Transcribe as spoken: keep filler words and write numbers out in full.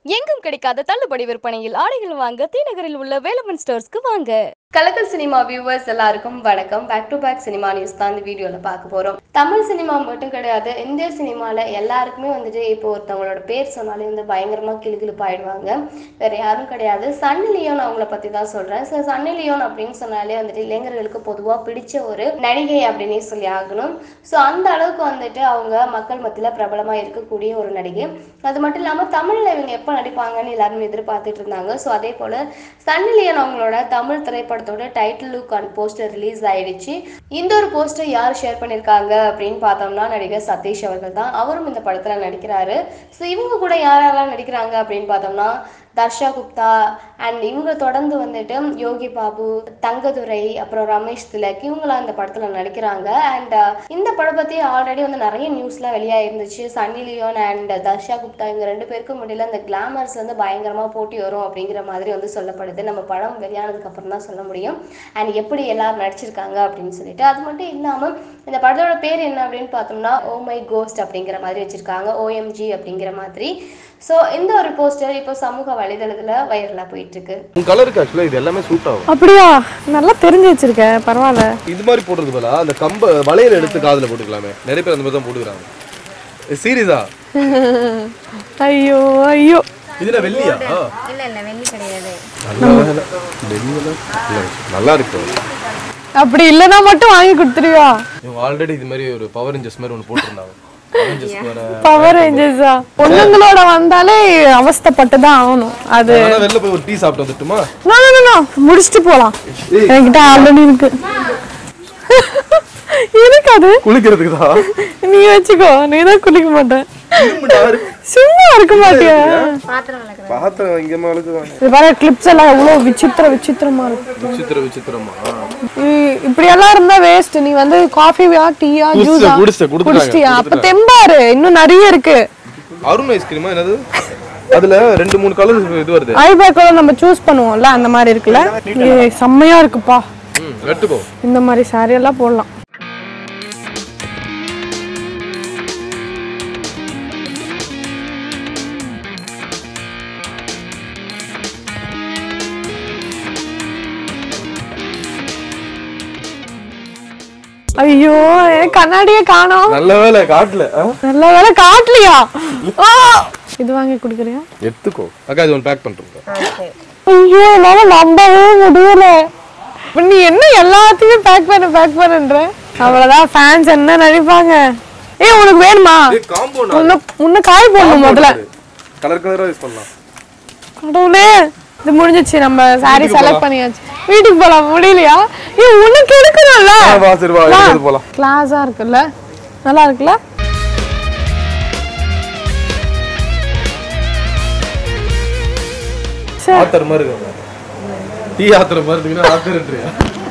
எங்கும் கிடைக்காத தள்ளுபடி விற்பனையில் ஆடைகள் வாங்க தீநகரில் உள்ள வேலவன் ஸ்டோர்ஸ்க்கு வாங்க. கலக்கல் சினிமா வியூவர்ஸ் எல்லாருக்கும் வணக்கம். Back to back cinema news தான் இந்த வீடியோல பார்க்க போறோம். தமிழ் சினிமா மட்டும் கிடையாது, இந்திய சினிமால எல்லாருக்குமே வந்துட்டு இப்போ ஒருத்தவங்களோட பேர் சொன்னாலே வந்து பயங்கரமா கிளுகிளுப்பாயிடுவாங்க. வேற யாரும் கிடையாது, சன்னி லியோன் அவங்கள பத்தி தான் சொல்றேன். ஸோ சன்னி லியோன் அப்படின்னு சொன்னாலே வந்துட்டு இளைஞர்களுக்கு பொதுவா பிடிச்ச ஒரு நடிகை அப்படின்னே சொல்லி ஆகணும். ஸோ அந்த அளவுக்கு வந்துட்டு அவங்க மக்கள் மத்தியில பிரபலமா இருக்கக்கூடிய ஒரு நடிகை. அது மட்டும் இல்லாம தமிழ்ல இவங்க எப்ப நடிப்பாங்கன்னு எல்லாரும் எதிர்பார்த்துட்டு இருந்தாங்க. ஸோ அதே போல சன்னி லியோன் அவங்களோட தமிழ் திரைப்படத்தோட title look and poster release ஆயிடுச்சு. இந்த ஒரு போஸ்டர் யார் ஷேர் பண்ணிருக்காங்க அப்படின்னு பார்த்தோம்னா நடிகர் சதீஷ் அவர்கள் தான். அவரும் இந்த படத்துல நடிக்கிறாரு. ஸோ இவங்க கூட யாரெல்லாம் நடிக்கிறாங்க அப்படின்னு பார்த்தோம்னா தர்ஷா குப்தா அண்ட் இவங்க தொடர்ந்து வந்துட்டு யோகி பாபு, தங்கதுரை, அப்புறம் ரமேஷ் திலக் இவங்களாம் இந்த படத்துல நடிக்கிறாங்க. அண்ட் இந்த படம் பத்தி ஆல்ரெடி வந்து நிறைய நியூஸ்லாம் வெளியாயிருந்துச்சு. சன்னி லியோன் அண்ட் தர்ஷா குப்தா இவங்க ரெண்டு பேருக்கும் முடியல இந்த கிளாமர்ஸ் வந்து பயங்கரமா போட்டி வரும் அப்படிங்கிற மாதிரி வந்து சொல்லப்படுது. நம்ம படம் வெளியானதுக்கு அப்புறம் தான் சொல்ல முடியும் அண்ட் எப்படி எல்லாரும் நடிச்சிருக்காங்க அப்படின்னு சொல்லிட்டு. அது மட்டும் இல்லாம இந்த படத்தோட பேர் என்ன அப்படின்னு பார்த்தோம்னா ஓ மை கோஸ்ட் அப்படிங்கிற மாதிரி வச்சிருக்காங்க, ஓஎம்ஜி அப்படிங்கிற மாதிரி. ஸோ இந்த ஒரு போஸ்டர் இப்போ சமூக வலைதளத்துல வைரலா போயிட்டு இருக்கு. உங்க கலருக்கு ஆக்சுவலா இது எல்லாமே சூட் ஆகும். அப்படியா? நல்லா தெரிஞ்சு வச்சிருக்க, பரவாயில்ல. இது மாதிரி போடுறது பதிலா அந்த கம்ப வளையல் எடுத்து காதுல போட்டுக்கலாமே. நிறைய பேர் அந்த மாதிரி தான் போட்டுக்கிறாங்க. சீரியஸா? ஐயோ ஐயோ, இதுல வெள்ளியா? இல்ல இல்ல வெள்ளி கிடையாது. நல்லா இருக்கு. அப்படி இல்லனா மட்டும் வாங்கி கொடுத்துருவியா? இவங்க ஆல்ரெடி இது மாதிரி ஒரு பவர் ரேஞ்சர்ஸ் மாதிரி ஒன்னு போட்டுருந்தாங்க. பவர் ரேஞ்சர்ஸா? பொண்ணுங்களோட வந்தாலே அவஸ்தைப்பட்டு தான் ஆகணும். அது வெளில போய் ஒரு டீ சாப்பிட்டு வந்துட்டுமா? நோ நோ நோ, முடிச்சிட்டு போலாம். என்கிட்ட ஆல்ரெடி இருக்கு. எனக்கு அது குளிக்கிறதுக்கு தான். நீ வச்சுக்கோ, நீ தான் குளிக்க மாட்டேன். சும்மா இருக்க மாட்டியா? பாத்திரம் விளக்குறேன். பாத்திரம் இங்கமா விளக்குவாங்க. இது பாரு, கிளிப்ஸ் எல்லாம் எவ்வளவு விசித்திர விசித்திரமா இருக்கு. விசித்திர விசித்திரமா? இப்படி எல்லாம் இருந்தா வேஸ்ட். நீ வந்து காஃபியா டீயா ஜூஸா குடிச்சிட்டியா? அப்ப தெம்பாரு, இன்னும் நிறைய இருக்கு. அருண் ஐஸ்கிரீமா என்னது? அதுல ரெண்டு மூணு கலர் இது வருது. ஐபேக்கோட நம்ம சூஸ் பண்ணுவோம்ல, அந்த மாதிரி இருக்குல்ல. செம்மையா இருக்குப்பா. ம், வெட்டுக்கோ. இந்த மாதிரி சாரி எல்லாம் போடலாம். ஐயோ, கண்ணாடியே காணோம். நல்ல வேளை காட்டல. நல்ல வேளை காட்டலையா? இது வாங்கி குடிக்கறியா? எடுத்துக்கோ. அக்கா இது ஒன்னு பேக் பண்ணிருங்க. ஐயோ, என்னால நம்பவே முடியல. நீ என்ன எல்லாத்தையும் பேக் பண்ண பேக் பண்ணன்ற? அவ்வளவுதான், ஃபேன்ஸ் என்ன நினைப்பாங்க? ஏய், உனக்கு வேணுமா? உன்ன உன்ன காய் போடணும் முதல்ல. கலர் கலரா யூஸ் பண்ணலாம். கடவுளே, இது முடிஞ்சிச்சு. நம்ம சாரி செலக்ட் பண்ணியாச்சு. வீட்டுக்கு போலாம். முடியலையா? ஏ, உனக்கு எடுக்கணும்ல. வா சரி வா, எடுத்து போலாம். கிளாஸா இருக்குல்ல, நல்லா இருக்குல்ல. ஆத்தர் மாதிரி இருக்கு. டீ ஆத்தர் மாதிரி இருக்குன்னா ஆத்தர்ன்றியா?